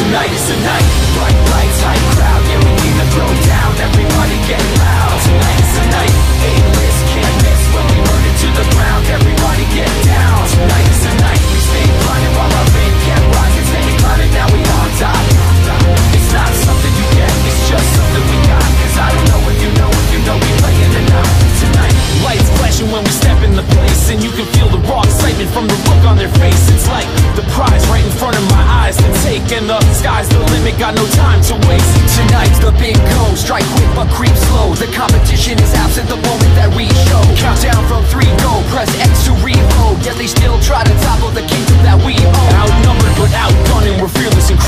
Tonight is the night. Bright lights, high crowd, yeah, we need to throw down. Everybody get loud. Tonight is the night. A-list, can't miss when we burn it to the ground. Everybody get down. Tonight is the night. We stay grinding while our fame kept rising. Steady climbing, now we on top. It's not something you get, it's just something we got. Cause I don't know if you know we playing tonight. Tonight. Lights flashing when we step in the place, and you can feel the raw excitement from the look on their face. It's like the prize right in front of my eyes to take, and the sky's the limit, got no time to waste. Tonight's the big go, strike quick but creep slow. The competition is absent the moment that we show. Countdown from 3, go, press X to reload. Yet they still try to topple the kingdom that we own. Outnumbered but outgunned, and we're fearless and